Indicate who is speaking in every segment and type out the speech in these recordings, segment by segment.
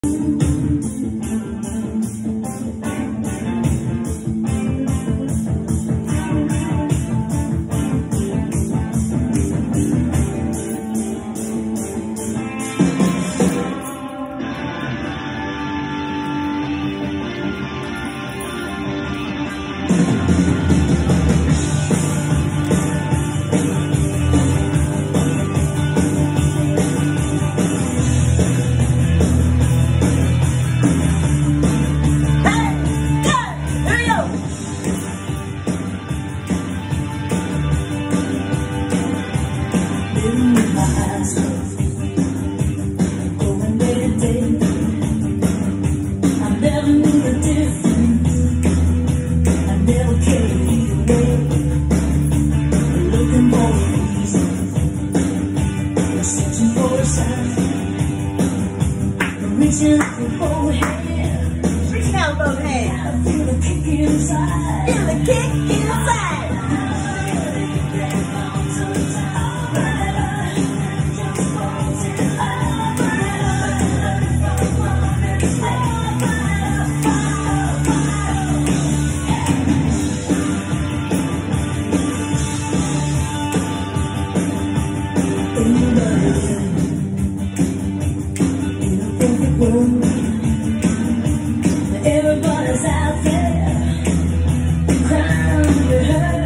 Speaker 1: Everybody's out there crying under her,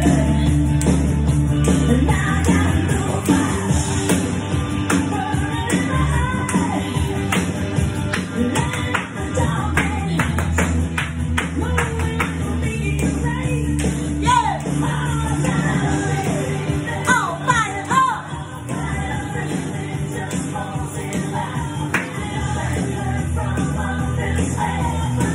Speaker 1: and I got no fire burning in my eye. Light the darkness, moving for me to rain. Yeah, all fired up. Everything just falls in line. From all this way.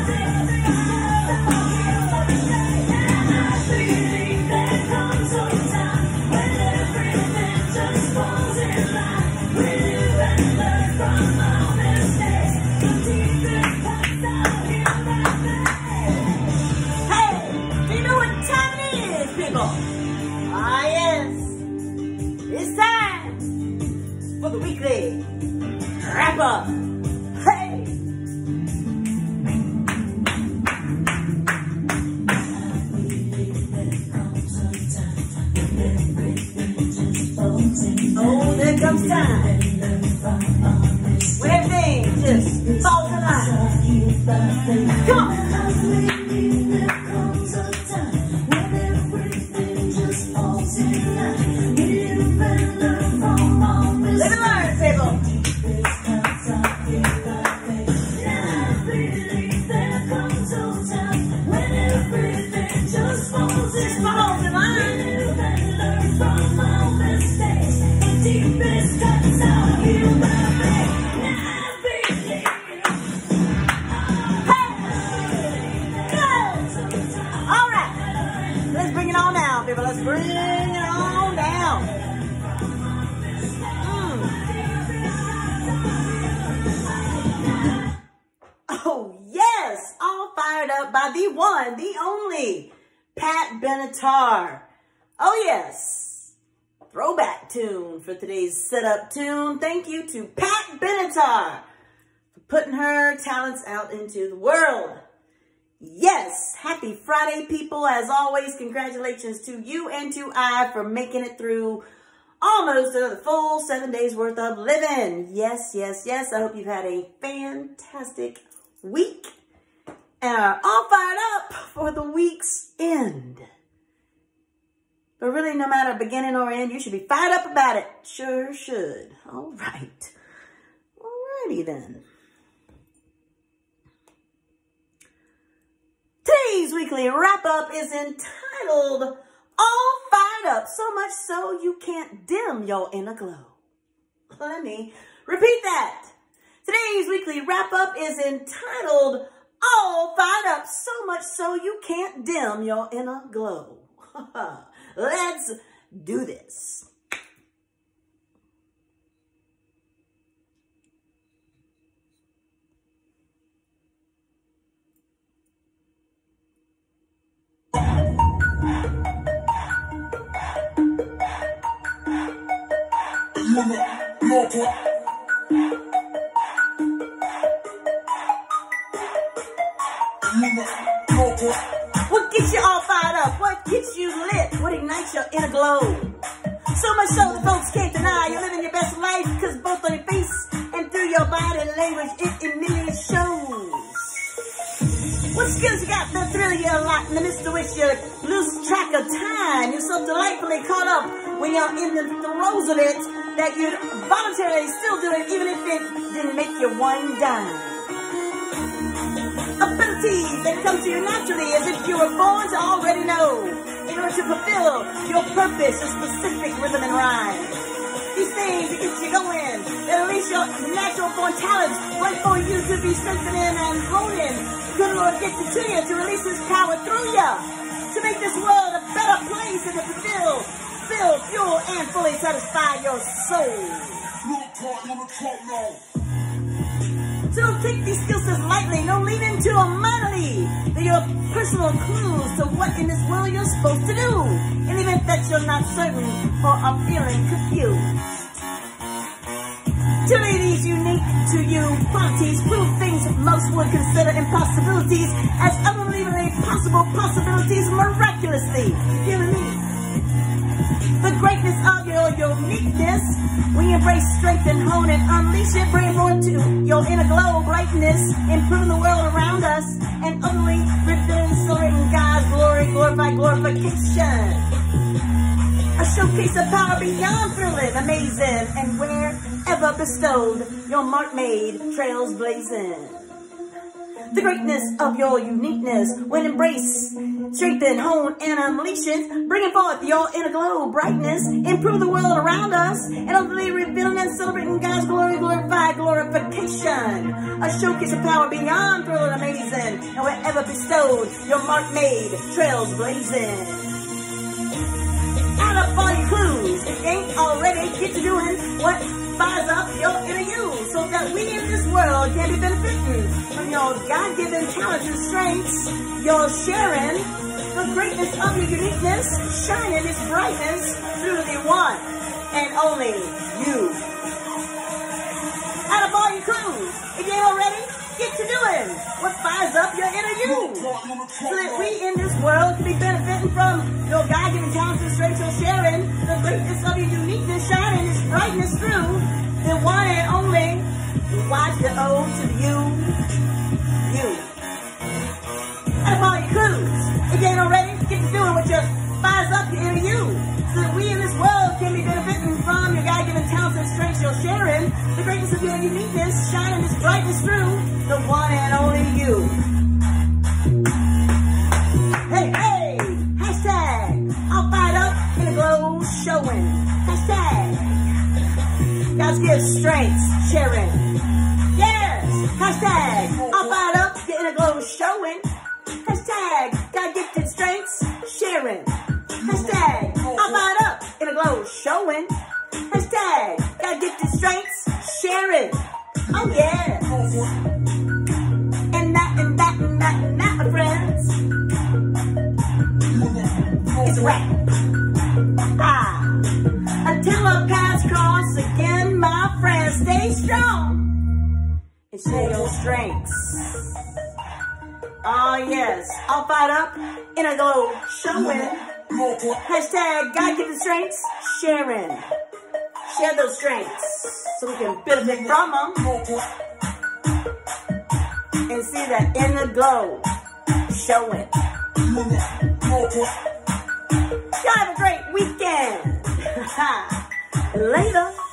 Speaker 1: For the weekly wrap up. Hey! Oh, there comes time when everything just falls in line. Come on! Live and learn, people. Just falls in line. Learn from all mistakes. The deepest cuts out here by me. All right, let's bring it on down, people. Let's bring it on down. Oh, yes, all fired up by the one, the only, Pat Benatar. Oh, yes, throwback tune for today's setup tune. Thank you to Pat Benatar for putting her talents out into the world. Yes, happy Friday, people. As always, congratulations to you and to I for making it through almost another full 7 days worth of living. Yes, yes, yes. I hope you've had a fantastic week and are all fired up for the week's end. But really, no matter beginning or end, you should be fired up about it. Sure should. All right. Alrighty then. Today's weekly wrap-up is entitled All Fired Up, so much so you can't dim your inner glow. Let me repeat that. Today's weekly wrap-up is entitled All Fired Up, so much so you can't dim your inner glow. Let's do this. What gets you all fired up? What gets you lit? What ignites your inner glow? So much so the folks can't deny you're living your best life, cause both on your face and through your body language it immediately shows. What skills you got that thrill you a lot in the midst of which you lose track of time? You're so delightfully caught up when you're in the throes of it that you'd voluntarily still do it even if it didn't make you one dime. Abilities that come to you naturally as if you were born to already know in order to fulfill your purpose, your specific rhythm and rhyme. These things that get you going, that unleash your natural born talents right for you to be strengthening and honing. Good Lord gets it to you to release His power through you to make this world a better place and to fulfill, fuel, and fully satisfy your soul. So don't take these skills as lightly. Don't lean into them mightily. They're your personal clues to what in this world you're supposed to do in the event that you're not certain or are feeling confused. Truly these unique to you qualities prove things most would consider impossibilities as unbelievably possible possibilities miraculously. You hear me? The greatness of your uniqueness, when you embrace strength and hone and unleash it, bring more to your inner glow, brightness, improving the world around us, and utterly revealing, celebrating God's glory, glorify glorification. A showcase of power beyond thrilling, amazing, and wherever bestowed, your mark made, trails blazing. The greatness of your uniqueness, when embraced, strengthen, hone, and unleash it, bringing forth your inner glow, brightness, improve the world around us, and ultimately revealing and celebrating God's glory, glorify glorification. A showcase of power beyond thrilling, amazing, and wherever bestowed, your mark made, trails blazing. Add up all your clues, if you ain't already, get to doing what fires up your inner you, so that we in this world can be benefiting from your God-given talents and strengths. You're sharing the greatness of your uniqueness, shining its brightness through the one and only you. Out of all your clues, if you ain't already, get to doing what fires up your inner you, so that we in this world can be benefiting from your God-given talents and strengths. You're sharing the greatness of your uniqueness, shining its brightness through the one and only watch the O to the you. Out of all your clues, if you ain't already, get to doing what just fires up your inner you, so that we in this world can be benefiting from your God-given talents and strengths. You're sharing the greatness of your uniqueness, shining its brightness through the one and only you. Hey, hey, hashtag, all fired up in the glow showing. Hashtag, God's gift strengths sharing. Yes, hashtag, all fired up, getting a glow showing. Hashtag, God gifted strengths sharing. Hashtag, all fired up in a glow showing. Hashtag, God gifted strengths sharing. Oh yeah. And that, my friends, is a wrap. Until our paths cross again, my friends, stay strong and share your strengths. Oh yes, all fired up, inner glow showing. Hashtag God-given strengths sharing. Share those strengths so we can benefit from them and see that inner glow showing. Y'all have a great weekend. Later.